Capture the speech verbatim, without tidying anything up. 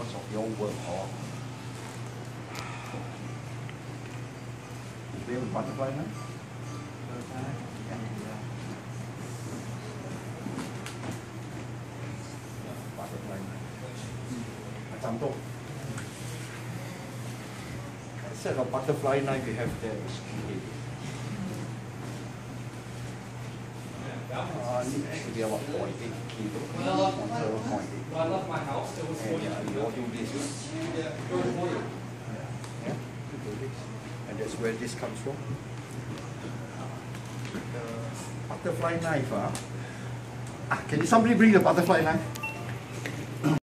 because of your work or do you have a butterfly knife? Yeah. Butterfly knife. Example. A set of butterfly knife you have there is three. Uh, needs to be about zero point eight kilo, zero point eight. I left my house. It was And uh, you all do this. Yeah, you do this. And that's where this comes from. The butterfly knife. Uh. Ah, can somebody bring the butterfly knife?